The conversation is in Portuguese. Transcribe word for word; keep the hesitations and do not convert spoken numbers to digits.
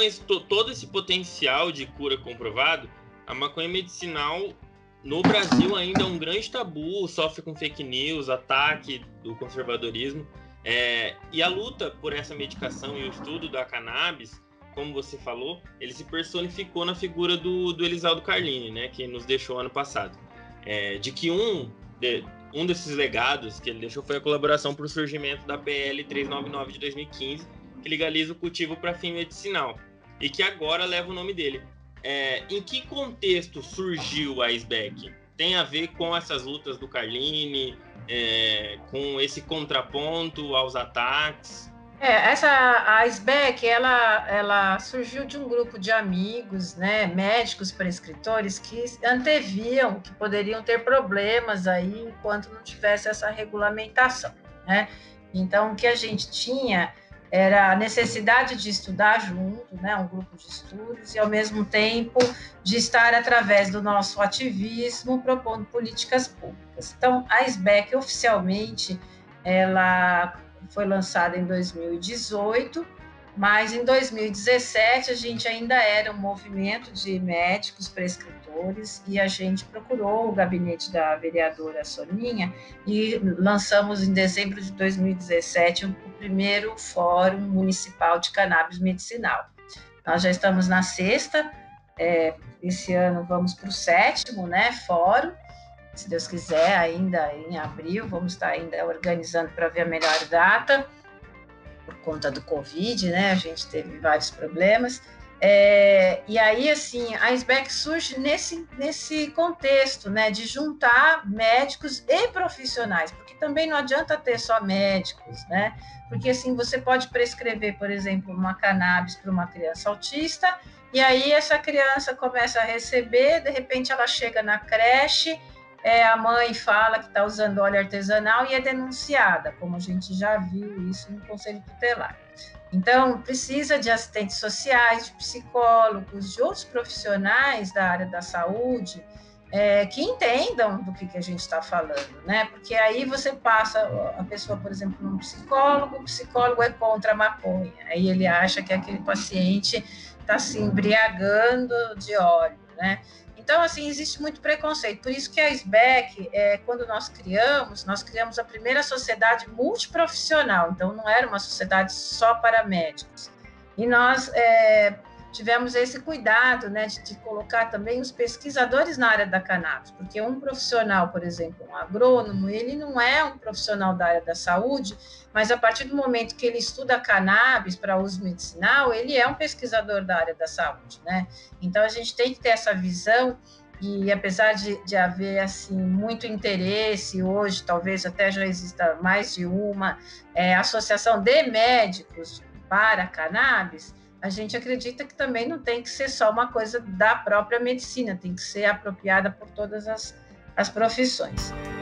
esse, todo esse potencial de cura comprovado, a maconha medicinal no Brasil ainda é um grande tabu, sofre com fake news, ataque do conservadorismo. É, e a luta por essa medicação e o estudo da cannabis, como você falou, ele se personificou na figura do, do Elisaldo Carlini, né, que nos deixou ano passado. É, de que um, de, um desses legados que ele deixou foi a colaboração para o surgimento da P L trezentos e noventa e nove de dois mil e quinze, que legaliza o cultivo para fim medicinal, e que agora leva o nome dele. É, em que contexto surgiu a SBEC? Tem a ver com essas lutas do Carlini, é, com esse contraponto aos ataques? É, essa, a SBEC, ela, ela surgiu de um grupo de amigos, né, médicos prescritores, que anteviam que poderiam ter problemas aí enquanto não tivesse essa regulamentação, né? Então, o que a gente tinha era a necessidade de estudar junto, né, um grupo de estudos, e, ao mesmo tempo, de estar, através do nosso ativismo, propondo políticas públicas. Então, a SBEC, oficialmente, ela foi lançada em dois mil e dezoito, mas em dois mil e dezessete a gente ainda era um movimento de médicos prescritores e a gente procurou o gabinete da vereadora Soninha e lançamos em dezembro de dois mil e dezessete o primeiro Fórum Municipal de Cannabis Medicinal. Nós já estamos na sexta, é, esse ano vamos para o sétimo, né, fórum. Se Deus quiser, ainda em abril, vamos estar ainda organizando para ver a melhor data, por conta do Covid, né? A gente teve vários problemas. É, e aí, assim, a SBEC surge nesse, nesse contexto, né? De juntar médicos e profissionais, porque também não adianta ter só médicos, né? Porque, assim, você pode prescrever, por exemplo, uma cannabis para uma criança autista, e aí essa criança começa a receber, de repente ela chega na creche, É, a mãe fala que está usando óleo artesanal e é denunciada, como a gente já viu isso no Conselho Tutelar. Então, precisa de assistentes sociais, de psicólogos, de outros profissionais da área da saúde, é, que entendam do que, que a gente está falando, né? Porque aí você passa a pessoa, por exemplo, num psicólogo, o psicólogo é contra a maconha, aí ele acha que aquele paciente está se embriagando de óleo, né? Então, assim, existe muito preconceito. Por isso que a SBEC, é, quando nós criamos, nós criamos a primeira sociedade multiprofissional. Então, não era uma sociedade só para médicos. E nós é, tivemos esse cuidado, né, de, de colocar também os pesquisadores na área da cannabis, porque um profissional, por exemplo, um agrônomo, ele não é um profissional da área da saúde, mas a partir do momento que ele estuda cannabis para uso medicinal, ele é um pesquisador da área da saúde, né? Então, a gente tem que ter essa visão, e apesar de, de haver, assim, muito interesse hoje, talvez até já exista mais de uma é, associação de médicos para cannabis, a gente acredita que também não tem que ser só uma coisa da própria medicina, tem que ser apropriada por todas as, as profissões.